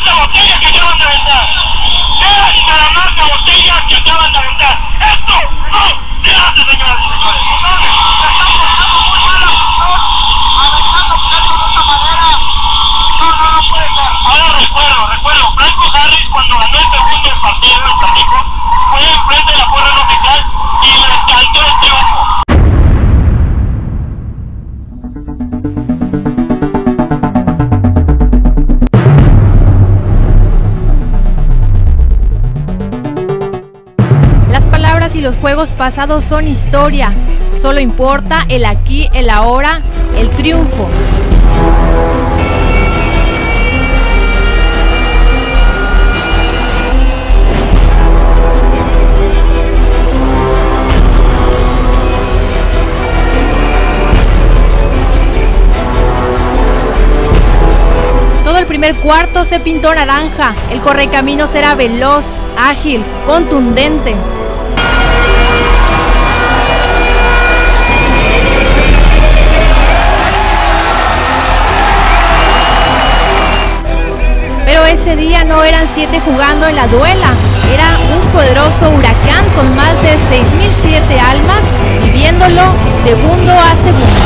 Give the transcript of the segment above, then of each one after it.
marca botellas que acaban de aventar. Vean la marca botellas que acaban de aventar. Esto no se hace, señoras y señores. Entonces, estamos pasando muy mal a aventando objetos de esta manera. No puede ser. Ahora recuerdo, Franco Harris cuando ganó el segundo partido, lo platico, fue enfrente de la porra oficial y le cantó el triunfo. Y los juegos pasados son historia, solo importa el aquí, el ahora, el triunfo. Todo el primer cuarto se pintó naranja, el correcaminos era veloz, ágil, contundente. Pero ese día no eran 7 jugando en la duela, era un poderoso huracán con más de 6.007 almas, viviéndolo segundo a segundo.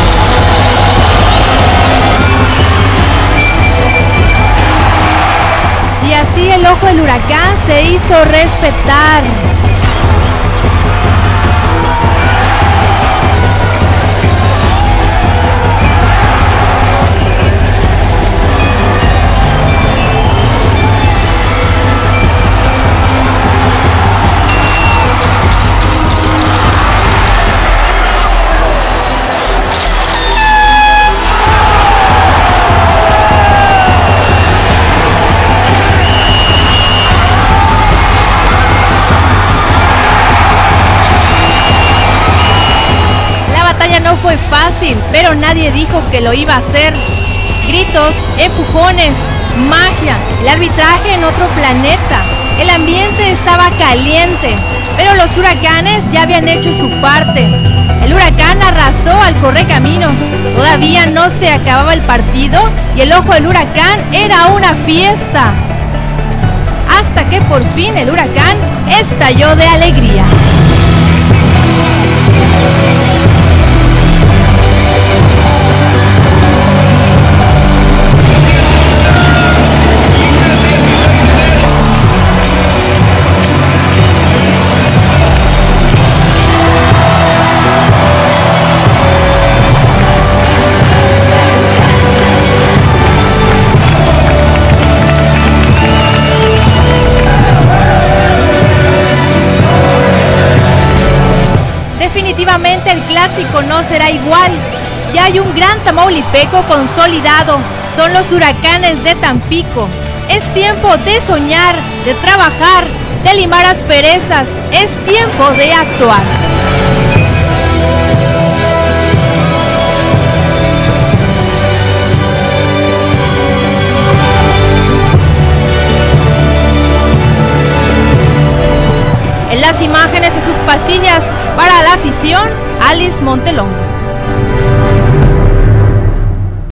Y así el ojo del huracán se hizo respetar. No fue fácil, pero nadie dijo que lo iba a hacer. Gritos, empujones, magia, el arbitraje en otro planeta. El ambiente estaba caliente, pero los huracanes ya habían hecho su parte. El huracán arrasó al correcaminos. Todavía no se acababa el partido y el ojo del huracán era una fiesta. Hasta que por fin el huracán estalló de alegría. Definitivamente el clásico no será igual. Ya hay un gran tamaulipeco consolidado. Son los Huracanes de Tampico. Es tiempo de soñar, de trabajar, de limar asperezas. Es tiempo de actuar. En las imágenes y sus pasillas para la afición, Alice Montelón.